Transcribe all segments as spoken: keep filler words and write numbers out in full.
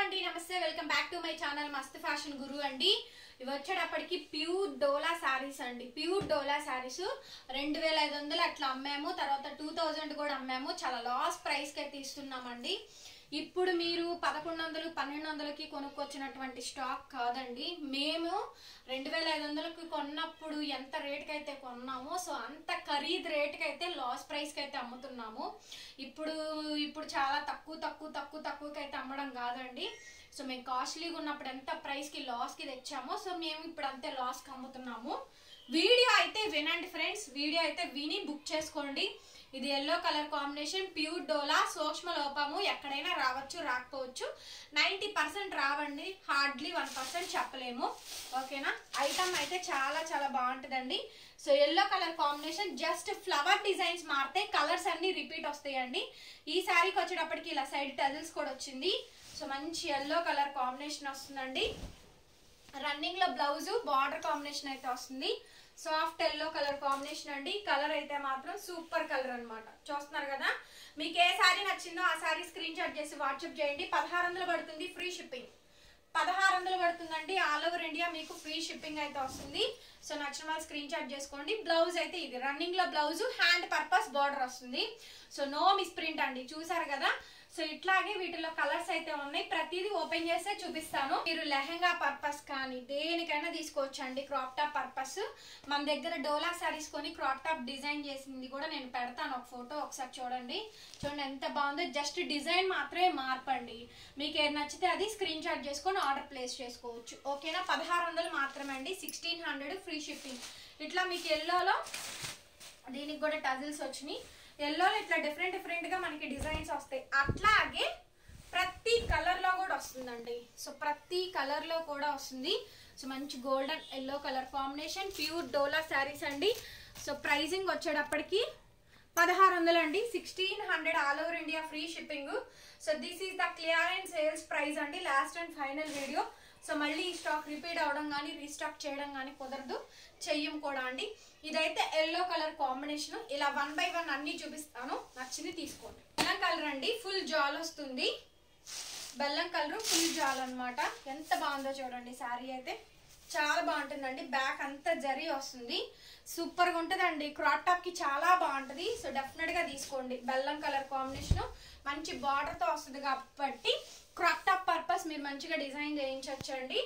అండి నమస్తే welcome back to my channel Mast fashion guru అండి. ఇవి వచ్చేటప్పటికి ప్యూర్ డోలా సారీస్ అండి. ప్యూర్ డోలా సారీస్ రెండు వేల ఐదు వందలు అట్లా అమ్మాము, తర్వాత టూ థౌజండ్ కూడా అమ్మాము. చాలా లాస్ ప్రైస్కి అయితే ఇస్తున్నామండి. ఇప్పుడు మీరు పదకొండు వందలు పన్నెండు వందలకి కొనుక్కొచ్చినటువంటి స్టాక్ కాదండి. మేము రెండు వేల ఐదు వందలకి కొన్నప్పుడు ఎంత రేటుకి అయితే కొన్నామో సో అంత ఖరీదు రేటుకి అయితే లాస్ ప్రైస్కి అయితే అమ్ముతున్నాము. ఇప్పుడు ఇప్పుడు చాలా తక్కువ తక్కువ తక్కువ తక్కువకి అయితే అమ్మడం కాదండి. సో మేము కాస్ట్లీగా ఉన్నప్పుడు ఎంత ప్రైస్కి లాస్కి తెచ్చామో సో మేము ఇప్పుడు అంతే లాస్కి అమ్ముతున్నాము. వీడియో అయితే వినండి ఫ్రెండ్స్, వీడియో అయితే విని బుక్ చేసుకోండి. ఇది yellow colour combination, pure dola, సూక్ష్మ లోపము. ఎక్కడైనా రావచ్చు రాకపోవచ్చు, నైంటీ పర్సెంట్ రావండి, హార్డ్లీ వన్ పర్సెంట్ చెప్పలేము. ఓకేనా, ఐటమ్ అయితే చాలా చాలా బాగుంటుందండి. So yellow colour combination, just flower designs మారితే కలర్స్ అన్ని రిపీట్ వస్తాయండి. ఈ శారీకి వచ్చేటప్పటికి ఇలా సైడ్ టజిల్స్ కూడా వచ్చింది. సో మంచి ఎల్లో కలర్ కాంబినేషన్ వస్తుందండి. రన్నింగ్ లో బ్లౌజ్ బార్డర్ కాంబినేషన్ అయితే వస్తుంది. సాఫ్ట్ ఎల్లో కలర్ కాంబినేషన్ అండి. కలర్ అయితే మాత్రం సూపర్ కలర్ అనమాట. చూస్తున్నారు కదా, మీకు ఏ శారీ నచ్చిందో ఆ శారీ స్క్రీన్ షాట్ చేసి వాట్సాప్ చేయండి. పదహారు వందలు పడుతుంది, ఫ్రీ షిప్పింగ్. పదహారు వందలు పడుతుందండి, ఆల్ ఓవర్ ఇండియా మీకు ఫ్రీ షిప్పింగ్ అయితే వస్తుంది. సో నచ్చిన వాళ్ళు స్క్రీన్ షాట్ చేసుకోండి. బ్లౌజ్ అయితే ఇది రన్నింగ్ లో బ్లౌజ్, హ్యాండ్ పర్పస్ బార్డర్ వస్తుంది. సో నో మిస్ ప్రింట్ అండి, చూసారు కదా. సో ఇట్లాగే వీటిలో కలర్స్ అయితే ఉన్నాయి. ప్రతిదీ ఓపెన్ చేస్తే చూపిస్తాను. మీరు లెహంగా పర్పస్ కానీ దేనికైనా తీసుకోవచ్చు అండి. క్రాప్ టాప్ పర్పస్ మన దగ్గర డోలా సారీస్ కొని క్రాప్ టాప్ డిజైన్ చేసింది కూడా నేను పెడతాను, ఒక ఫోటో ఒకసారి చూడండి. చూడండి ఎంత బాగుందో. జస్ట్ డిజైన్ మాత్రమే మార్పండి. మీకు ఏది నచ్చితే అది స్క్రీన్ షాట్ చేసుకొని ఆర్డర్ ప్లేస్ చేసుకోవచ్చు. ఓకేనా, పదహారు వందలు మాత్రమే అండి, సిక్స్టీన్ హండ్రెడ్ ఫ్రీ షిప్పింగ్. ఇట్లా మీకు ఎల్లోలో దీనికి కూడా టజిల్స్ వచ్చినాయి. ఎల్లోలో ఇట్లా డిఫరెంట్ డిఫరెంట్ గా మనకి డిజైన్స్ వస్తాయి. అట్లాగే ప్రతి కలర్ లో కూడా వస్తుందండి. సో ప్రతి కలర్ లో కూడా వస్తుంది. సో మంచి golden yellow colour combination, pure డోలా శారీస్ అండి. సో ప్రైజింగ్ వచ్చేటప్పటికి పదహారు వందలు అండి, sixteen hundred all over India free shipping. So this is the clearance sales price అండి, last and final video. So మళ్ళీ ఈ స్టాక్ రిపీట్ అవడం కానీ రీస్టాక్ చేయడం కానీ కుదరదు, చెయ్యం కూడా అండి. ఇదైతే ఎల్లో కలర్ కాంబినేషన్. ఇలా వన్ బై వన్ అన్ని చూపిస్తాను, నచ్చింది తీసుకోండి. బెల్లం కలర్ అండి, ఫుల్ జాల్ వస్తుంది. బెల్లం కలర్ ఫుల్ జాల్ అనమాట. ఎంత బాగుందో చూడండి. శారీ అయితే చాలా బాగుంటుందండి. బ్యాక్ అంతా జరీ వస్తుంది, సూపర్ గా ఉంటుందండి. క్రాప్ టాప్ కి చాలా బాగుంటుంది. సో డెఫినెట్ గా తీసుకోండి. బెల్లం కలర్ కాంబినేషన్ మంచి బార్డర్ తో వస్తుంది కాబట్టి క్రాప్ టాప్ పర్పస్ మీరు మంచిగా డిజైన్ చేయించవచ్చండి.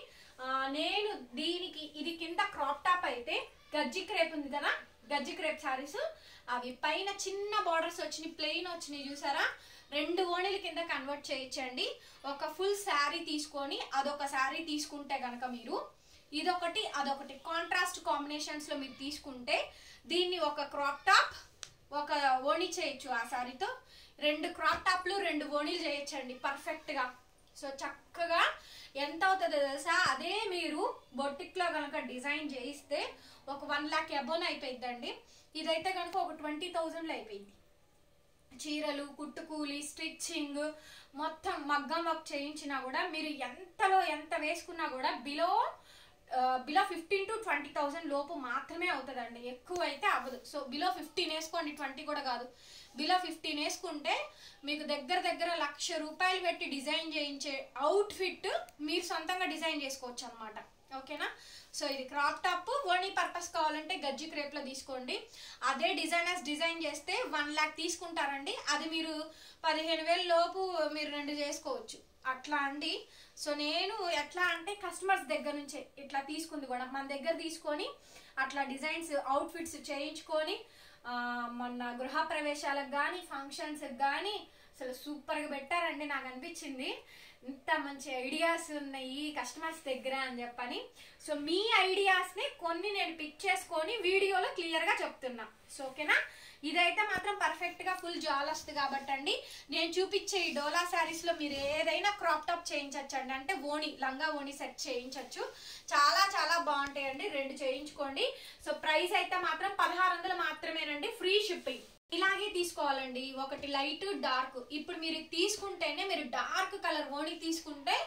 నేను దీనికి ఇది కింద క్రాప్ టాప్ అయితే గజ్జి క్రేప్ ఉంది కదా, గజ్జి క్రేప్ శారీస్ అవి పైన చిన్న బార్డర్స్ వచ్చినాయి, ప్లెయిన్ వచ్చినాయి చూసారా. రెండు ఓణీల కింద కన్వర్ట్ చేయించండి. ఒక ఫుల్ శారీ తీసుకొని అదొక శారీ తీసుకుంటే కనుక మీరు ఇదొకటి అదొకటి కాంట్రాస్ట్ కాంబినేషన్స్ లో మీరు తీసుకుంటే దీన్ని ఒక క్రాప్ టాప్ ఒక ఓణి చేయొచ్చు. ఆ శారీతో రెండు క్రాప్ టాప్లు రెండు ఓణీలు చేయొచ్చండి పర్ఫెక్ట్ గా. సో చక్కగా ఎంత అవుతుందో తెలుసా, అదే మీరు బొటిక్ లో కనుక డిజైన్ చేయిస్తే ఒక వన్ లాక్ అబోన్ అయిపోయిందండి. ఇదైతే కనుక ఒక ట్వంటీ థౌజండ్ లో అయిపోయింది. చీరలు, కుట్టుకూలి, స్టిచ్చింగ్, మొత్తం మగ్గం వర్క్ చేయించినా కూడా మీరు ఎంతలో ఎంత వేసుకున్నా కూడా below below fifteen to twenty thousand లోపు మాత్రమే అవుతుందండి, ఎక్కువ అయితే అవ్వదు. సో బిలో ఫిఫ్టీన్ వేసుకోండి, ట్వంటీ కూడా కాదు. బిలో ఫిఫ్టీన్ వేసుకుంటే మీకు దగ్గర దగ్గర లక్ష రూపాయలు పెట్టి డిజైన్ చేయించే అవుట్ ఫిట్ మీరు సొంతంగా డిజైన్ చేసుకోవచ్చు అనమాట. ఓకేనా. సో ఇది క్రాప్ టాప్ ఓణీ పర్పస్ కావాలంటే గజ్జి క్రేప్ లో తీసుకోండి. అదే డిజైనర్స్ డిజైన్ చేస్తే వన్ లాక్ తీసుకుంటారండి. అది మీరు పదిహేను వేల లోపు మీరు రెండు చేసుకోవచ్చు అట్లా అండి. సో నేను ఎట్లా అంటే కస్టమర్స్ దగ్గర నుంచే ఇట్లా తీసుకుంది కూడా, మన దగ్గర తీసుకొని అట్లా డిజైన్స్ అవుట్ ఫిట్స్ చేయించుకొని మొన్న గృహ ప్రవేశాలకు కానీ ఫంక్షన్స్కి కానీ అసలు సూపర్గా పెట్టారండి. నాకు అనిపించింది ఇంత మంచి ఐడియాస్ ఉన్నాయి కస్టమర్స్ దగ్గర అని చెప్పని. సో మీ ఐడియాస్ని కొన్ని నేను పిక్ చేసుకొని వీడియోలో క్లియర్గా చెప్తున్నా. సో ఓకేనా, ఇదైతే మాత్రం పర్ఫెక్ట్ గా ఫుల్ జాల్ వస్తుంది కాబట్టి అండి. నేను చూపించే ఈ డోలా శారీస్ లో మీరు ఏదైనా క్రాప్ టాప్ చేయించచ్చు అండి, అంటే ఓణి లంగా ఓణి సెట్ చేయించవచ్చు. చాలా చాలా బాగుంటాయండి, రెండు చేయించుకోండి. సో ప్రైస్ అయితే మాత్రం పదహారు వందలు మాత్రమేనండి, ఫ్రీ షిప్పింగ్. ఇలాగే తీసుకోవాలండి, ఒకటి లైట్ డార్క్. ఇప్పుడు మీరు తీసుకుంటేనే మీరు డార్క్ కలర్ ఓణి తీసుకుంటే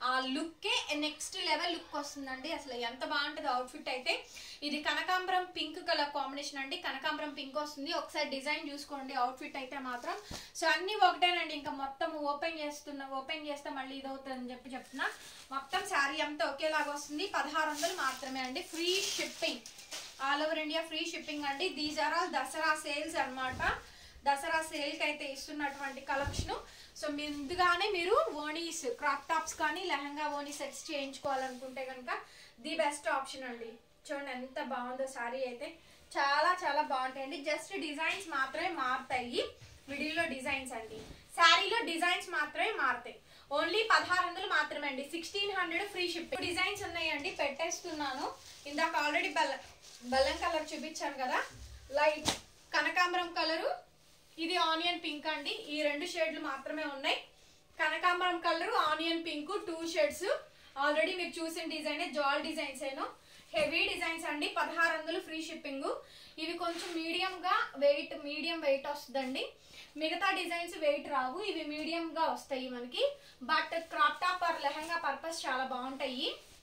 ఆ లుక్కే నెక్స్ట్ లెవెల్ లుక్ వస్తుందండి. అసలు ఎంత బాగుంటుంది అవుట్ఫిట్ అయితే. ఇది కనకాంబరం పింక్ కలర్ కాంబినేషన్ అండి. కనకాంబరం పింక్ వస్తుంది. ఒకసారి డిజైన్ చూసుకోండి అవుట్ఫిట్ అయితే మాత్రం. సో అన్ని ఒకటేనండి. ఇంకా మొత్తం ఓపెన్ చేస్తున్నా ఓపెన్ చేస్తే మళ్ళీ ఇదవుతుందని చెప్పి చెప్తున్నా. మొత్తం శారీ అంతా ఒకేలాగా వస్తుంది. పదహారు వందలు మాత్రమే అండి. Free shipping, all over India free shipping అండి. These are all Dussehra sales అనమాట. దసరా సేల్కి అయితే ఇస్తున్నటువంటి కలెక్షన్. సో ముందుగానే మీరు ఓనీస్ క్రాప్ టాప్స్ కానీ లెహంగా ఓనీ సెట్స్ చేయించుకోవాలనుకుంటే కనుక ది బెస్ట్ ఆప్షన్ అండి. చూడండి ఎంత బాగుందో శారీ అయితే. చాలా చాలా బాగుంటాయండి. జస్ట్ డిజైన్స్ మాత్రమే మారుతాయి. మిడిల్లో డిజైన్స్ అండి. శారీలో డిజైన్స్ మాత్రమే మారుతాయి. ఓన్లీ పదహారు వందలు మాత్రమే అండి. Sixteen hundred free shipping. Designs ఉన్నాయండి, పెట్టేస్తున్నాను. ఇందాక ఆల్రెడీ బెల్ల బెల్లం కలర్ చూపించాను కదా, లైట్ కనకాంబరం కలరు, ఇది ఆనియన్ పింక్ అండి. ఈ రెండు షేడ్లు మాత్రమే ఉన్నాయి. కనకాంబరం colour, onion pink, two shades. Already మీరు చూసిన డిజైన్ జాల్ డిజైన్స్ ఏను. హెవీ డిజైన్స్ అండి. పదహారు వందలు ఫ్రీ షిప్పింగ్. ఇవి కొంచెం మీడియం గా వెయిట్ మీడియం వెయిట్ వస్తుందండి. మిగతా డిజైన్స్ వెయిట్ రావు, ఇవి మీడియం గా వస్తాయి మనకి. But crop top or lehenga purpose చాలా బాగుంటాయి.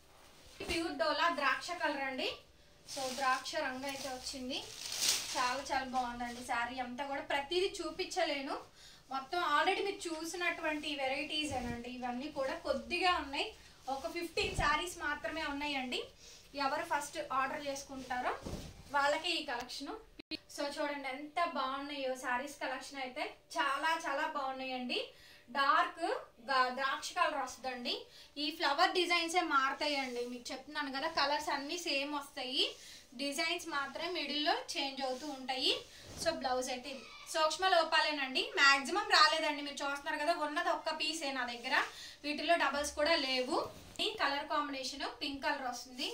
ప్యూర్ డోలా ద్రాక్ష కలర్ అండి. సో ద్రాక్ష రంగు అయితే వచ్చింది. చాలా చాలా బాగుందండి శారీ అంతా కూడా. ప్రతిదీ చూపించలేను, మొత్తం ఆల్రెడీ మీరు చూసినటువంటి వెరైటీస్ ఏనండి. ఇవన్నీ కూడా కొద్దిగా ఉన్నాయి. ఒక ఫిఫ్టీన్ శారీస్ మాత్రమే ఉన్నాయండి. ఎవరు ఫస్ట్ ఆర్డర్ చేసుకుంటారో వాళ్ళకి ఈ కలెక్షన్. సో చూడండి ఎంత బాగున్నాయో శారీస్ కలెక్షన్ అయితే. చాలా చాలా బాగున్నాయండి. డార్క్ ద్రాక్ష కలర్ వస్తుందండి. ఈ ఫ్లవర్ డిజైన్స్ ఏ మారుతాయండి. మీకు చెప్తున్నాను కదా, కలర్స్ అన్ని సేమ్ వస్తాయి, డిజైన్స్ మాత్రం మిడిల్లో చేంజ్ అవుతూ ఉంటాయి. సో బ్లౌజ్ అయితే ఇది సూక్ష్మ లోపాలేనండి. మాక్సిమం రాలేదండి. మీరు చూస్తున్నారు కదా, ఉన్నది ఒక్క పీసే నా దగ్గర. వీటిలో డబల్స్ కూడా లేవు. ఈ కలర్ కాంబినేషన్ పింక్ కలర్ వస్తుంది.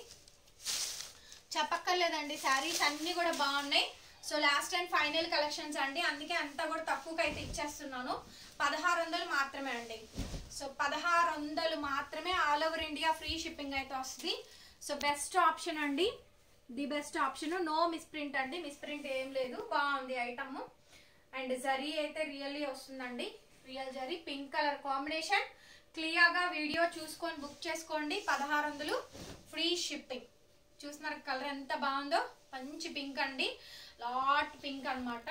చెప్పక్కర్లేదండి, శారీస్ అన్ని కూడా బాగున్నాయి. So last and final collections అండి. అందుకే అంతా కూడా తక్కువకి అయితే ఇచ్చేస్తున్నాను. పదహారు వందలు మాత్రమే అండి. సో పదహారు వందలు మాత్రమే. All over India free shipping అయితే వస్తుంది. సో బెస్ట్ ఆప్షన్ అండి, the best option. No misprint అండి, మిస్ప్రింట్ ఏం లేదు. బాగుంది ఐటమ్. అండ్ జరీ అయితే రియల్లీ వస్తుందండి. Real zari pink colour combination. Clear గా వీడియో చూసుకొని బుక్ చేసుకోండి. పదహారు వందలు ఫ్రీ షిప్పింగ్. చూస్తున్నారు కలర్ ఎంత బాగుందో. మంచి పింక్ అండి, లాట్ పింక్ అనమాట.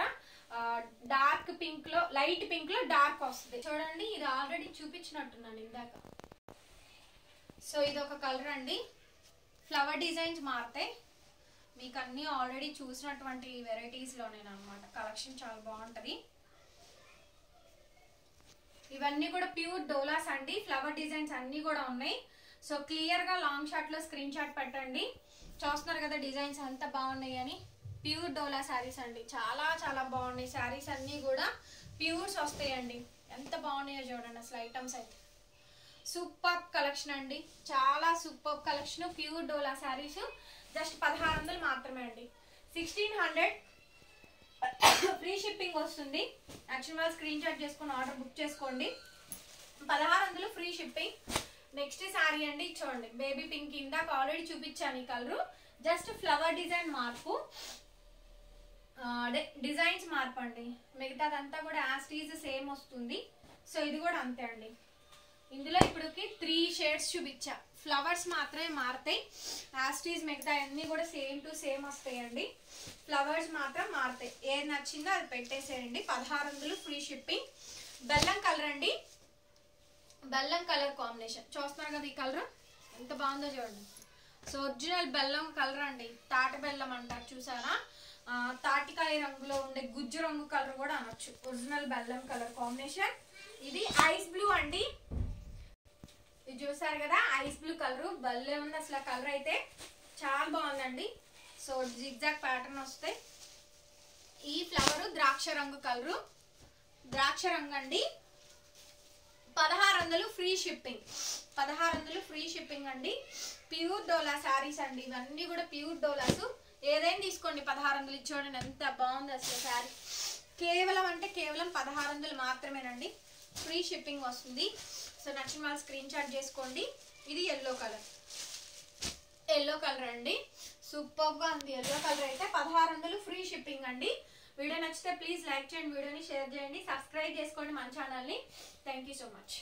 డార్క్ పింక్ లో లైట్ పింక్ లో డార్క్ వస్తుంది. చూడండి ఇది ఆల్రెడీ చూపించినట్టున్నాను ఇందాక. సో ఇది ఒక కలర్ అండి. ఫ్లవర్ డిజైన్స్ మారుతాయి. మీకు అన్ని ఆల్రెడీ చూసినటువంటి వెరైటీస్ లోనేనమాట. కలెక్షన్ చాలా బాగుంటది. ఇవన్నీ కూడా ప్యూర్ డోలాస్ అండి. ఫ్లవర్ డిజైన్స్ అన్ని కూడా ఉన్నాయి. సో క్లియర్ గా లాంగ్ షాట్ లో స్క్రీన్ షాట్ పెట్టండి. చూస్తున్నారు కదా డిజైన్స్ ఎంత బాగున్నాయి అని. ప్యూర్ డోలా శారీస్ అండి. చాలా చాలా బాగున్నాయి శారీస్ అన్ని కూడా. ప్యూర్స్ వస్తాయండి. ఎంత బాగున్నాయో చూడండి అసలు ఐటమ్స్ అయితే. సూపర్ కలెక్షన్ అండి. చాలా సూపర్ కలెక్షన్. ప్యూర్ డోలా శారీస్ జస్ట్ పదహారు వందలు మాత్రమే అండి. సిక్స్టీన్ హండ్రెడ్ ఫ్రీ షిప్పింగ్ వస్తుంది. యాక్చువల్గా స్క్రీన్ షాట్ చేసుకుని ఆర్డర్ బుక్ చేసుకోండి. పదహారు వందలు ఫ్రీ షిప్పింగ్. నెక్స్ట్ శారీ అండి. చూడండి బేబీ పింక్. ఇందాక ఆల్రెడీ చూపించాను ఈ కలరు. జస్ట్ ఫ్లవర్ డిజైన్ మార్పు, అదే డిజైన్స్ మార్పు అండి. మిగతాదంతా కూడా యాస్టీజ్ సేమ్ వస్తుంది. సో ఇది కూడా అంతే అండి. ఇందులో ఇప్పటికి త్రీ షేడ్స్ చూపించా. ఫ్లవర్స్ మాత్రమే మారుతాయి. యాస్టీజ్ మిగతా అన్ని కూడా సేమ్ టు సేమ్ వస్తాయండి. ఫ్లవర్స్ మాత్రం మారుతాయి. ఏది నచ్చిందో అది పెట్టేసేయండి. పదహారు వందలు ఫ్రీ షిప్పింగ్. బెల్లం కలర్ అండి. బెల్లం కలర్ కాంబినేషన్ చూస్తున్నారు కదా. ఈ కలర్ ఎంత బాగుందో చూడండి. సో ఒరిజినల్ బెల్లం కలర్ అండి. తాటి బెల్లం అంటారు చూసారా, తాటికాయ రంగులో ఉండే గుజ్జు రంగు కలర్ కూడా అనొచ్చు. ఒరిజినల్ బెల్లం కలర్ కాంబినేషన్. ఇది ఐస్ బ్లూ అండి. ఇది చూసారు కదా ఐస్ బ్లూ కలర్. భలే ఉంది అసలు కలర్ అయితే. చాలా బాగుందండి. సో జిగ్జాగ్ ప్యాటర్న్ వస్తాయి. ఈ ఫ్లవర్ ద్రాక్ష రంగు కలరు. ద్రాక్ష రంగు అండి. పదహారు వందలు ఫ్రీ షిప్పింగ్. పదహారు వందలు ఫ్రీ షిప్పింగ్ అండి. ప్యూర్ డోలా శారీస్ అండి. ఇవన్నీ కూడా ప్యూర్ డోలాస్. ఏదైనా తీసుకోండి. పదహారు వందలు ఇచ్చుకోండి. ఎంత బాగుంది అసలు శారీ. కేవలం అంటే కేవలం పదహారు వందలు మాత్రమేనండి. ఫ్రీ షిప్పింగ్ వస్తుంది. సో నచ్చిన వాళ్ళు స్క్రీన్ షాట్ చేసుకోండి. ఇది ఎల్లో కలర్. ఎల్లో కలర్ అండి. సూపర్ గా ఉంది ఎల్లో కలర్ అయితే. పదహారు వందలు ఫ్రీ షిప్పింగ్ అండి. వీడియో నచ్చితే ప్లీజ్ లైక్ చేయండి, వీడియోని షేర్ చేయండి, సబ్స్క్రైబ్ చేసుకోండి మన ఛానల్ని. Thank you so much.